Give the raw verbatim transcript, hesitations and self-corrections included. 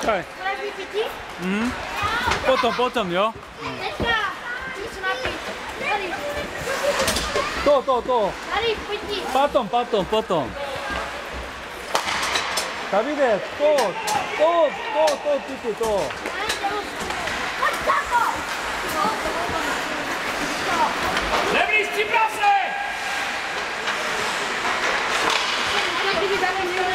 Počkaj. Mhm. Potom, potom, jo? Teďka, jdi se napít. Tady. To, to, to. Tady, pojď. Potom, potom, potom. Davide, to, to, to, to, ty, to. Pojď tako. Neblíž, připrav se! Kdyby tam měl